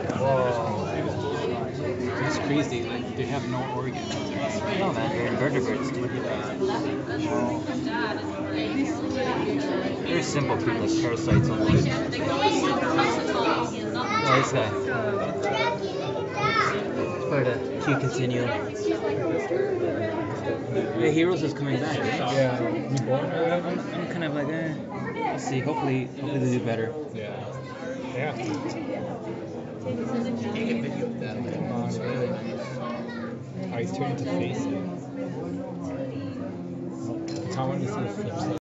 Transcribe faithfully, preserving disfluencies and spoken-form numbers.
Whoa. It's crazy. Like they have no organs. No, man, they're invertebrates, dude. Very simple, pretty like parasites almost. Oh, this guy. It's part of the Q Continuum. The Heroes is coming back, right? Yeah. You born or I'm, whatever? I'm kind of like, eh. Let's see. Hopefully, hopefully they do better. Yeah. They have to. Come on, really. Oh, he's turning to face it. Tom, I want to see the flip side.